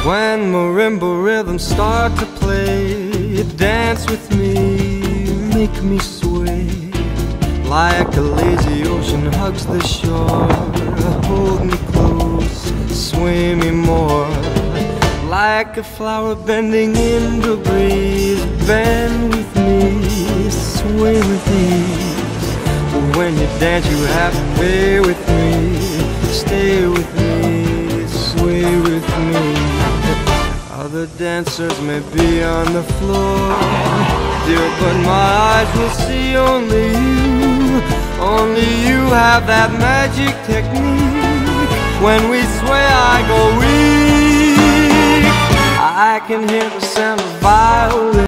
When marimba rhythms start to play, dance with me, make me sway. Like a lazy ocean hugs the shore, hold me close, sway me more. Like a flower bending in the breeze, bend with me, sway with ease. When you dance you have to play with me, stay with me, sway with me. Other dancers may be on the floor, dear, but my eyes will see only you. Only you have that magic technique. When we sway I go weak. I can hear the sound of violin